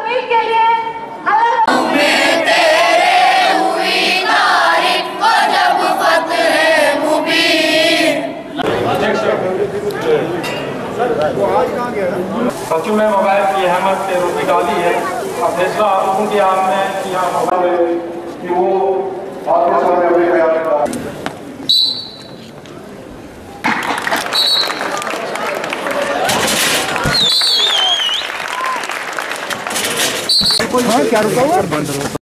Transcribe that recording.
उम्मीद के लिए बच्चों में मोबाइल की अहमियत से रोक निकाली है। अब फैसला आप लोगों के हाथ में कि यहाँ मोबाइल कि वो आपके सामने अपने ख्याल क्या रुका हुआ।